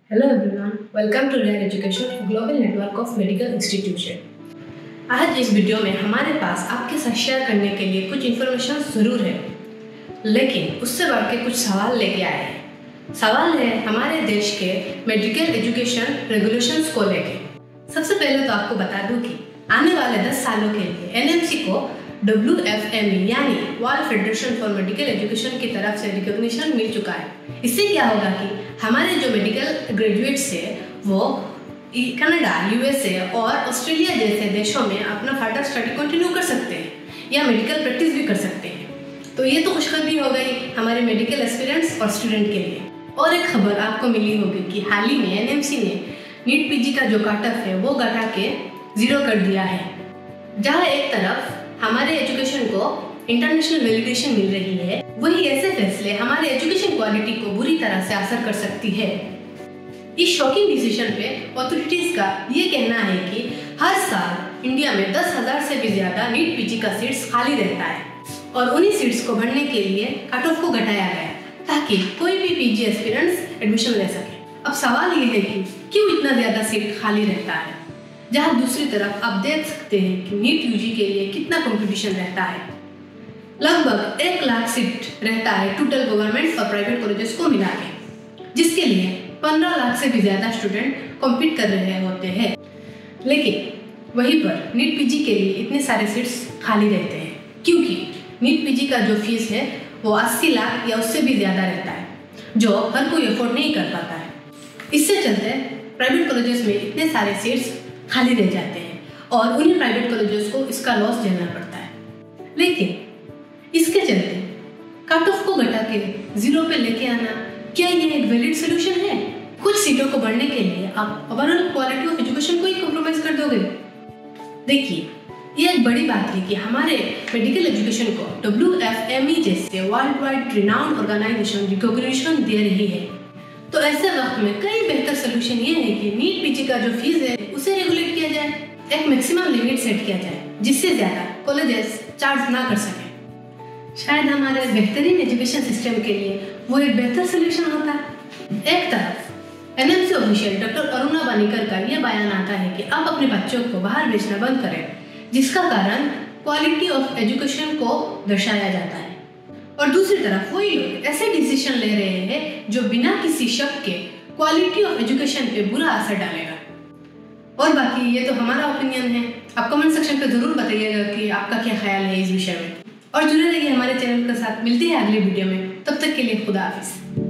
Hello everyone, welcome to Rare Education Global Network of Medical Institution। आज इस video में हमारे पास आपके साथ शेयर करने के लिए कुछ इन्फॉर्मेशन ज़रूर है, लेकिन उससे बढ़ के कुछ सवाल लेके आए हैं। सवाल है हमारे देश के मेडिकल एजुकेशन रेगुलेशंस को लेके। सबसे पहले तो आपको बता दूं कि आने वाले 10 सालों के लिए NMC को WFME यानी world federation for medical education की तरफ से रिकॉग्निशन मिल चुका है। इससे क्या होगा कि हमारे जो मेडिकल ग्रेजुएट्स है वो कनाडा, USA और ऑस्ट्रेलिया जैसे देशों में अपना फर्दर स्टडी कंटिन्यू कर सकते हैं या मेडिकल प्रैक्टिस भी कर सकते हैं। तो ये तो खुशखबरी हो गई हमारे मेडिकल एस्पिरेंट्स और स्टूडेंट के लिए। और एक खबर आपको मिली होगी कि हाल ही में NMC ने NEET PG का जो कटऑफ है वो घटा के 0 कर दिया है। जहाँ एक तरफ हमारे एजुकेशन को इंटरनेशनल वैलिडेशन मिल रही है, वही ऐसे फैसले हमारे एजुकेशन क्वालिटी को बुरी तरह से असर कर सकती है। इस शॉकिंग डिसीजन पे अथॉरिटीज का ये कहना है कि हर साल इंडिया में 10,000 से भी ज्यादा NEET PG का सीट्स खाली रहता है और उन्हीं सीट्स को भरने के लिए कट ऑफ को घटाया गया ताकि कोई भी PG एस्पिरेंट्स एडमिशन ले सके। अब सवाल ये है कि क्यों इतना ज्यादा सीट खाली रहता है, जहाँ दूसरी तरफ आप देख सकते हैं कि NEET UG के लिए कितना कंपटीशन रहता है। लगभग 1 लाख सीट रहता है टोटल गवर्नमेंट और प्राइवेट कॉलेजेस को मिला के, जिसके लिए 15 लाख से भी ज्यादा स्टूडेंट कॉम्पीट कर रहे होते हैं। लेकिन वहीं पर NEET PG के लिए इतने सारे सीट्स खाली रहते हैं क्योंकि NEET PG का जो फीस है वो 80 लाख या उससे भी ज्यादा रहता है, जो हर कोई अफोर्ड नहीं कर पाता है। इससे चलते प्राइवेट कॉलेजेस में इतने सारे सीट्स खाली रह जाते हैं और उन्हीं प्राइवेट कॉलेजेस को इसका लॉस झेलना पड़ता है। लेकिन इसके चलते कट ऑफ को घटा के 0 पे लेके आना, क्या ये एक वैलिड सोल्यूशन है? कुछ सीटों को बढ़ने के लिए आप ओवरऑल क्वालिटी ऑफ एजुकेशन को ही कॉम्प्रोमाइज कर दोगे? देखिए, ये एक बड़ी बात है कि हमारे मेडिकल एजुकेशन को WFME जैसे world wide renowned organisation recognition दे रही है। तो ऐसे वक्त में कई बेहतर सोल्यूशन ये है कि NEET PG का जो फीस है उसे रेगुलेट किया जाए, एक मैक्सिमम लिमिट सेट किया जाए जिससे ज्यादा कॉलेजेस चार्ज ना कर सके। शायद हमारे बेहतरीन एजुकेशन सिस्टम के लिए वो एक बेहतर सोल्यूशन होता है। एक तरफ NMC official doctor Aruna Banikar का यह बयान आता है कि आप अपने बच्चों को बाहर भेजना बंद करें, जिसका कारण क्वालिटी ऑफ एजुकेशन को दर्शाया जाता है। और दूसरी तरफ वही लोग ऐसे डिसीजन ले रहे हैं जो बिना किसी शक के क्वालिटी ऑफ एजुकेशन पे बुरा असर डालेगा। और बाकी ये तो हमारा ओपिनियन है, आप कमेंट सेक्शन पे जरूर बताइएगा कि आपका क्या ख्याल है इस विषय में। और जुड़े रहिए हमारे चैनल के साथ। मिलते हैं अगले वीडियो में, तब तक के लिए खुदा हाफिज।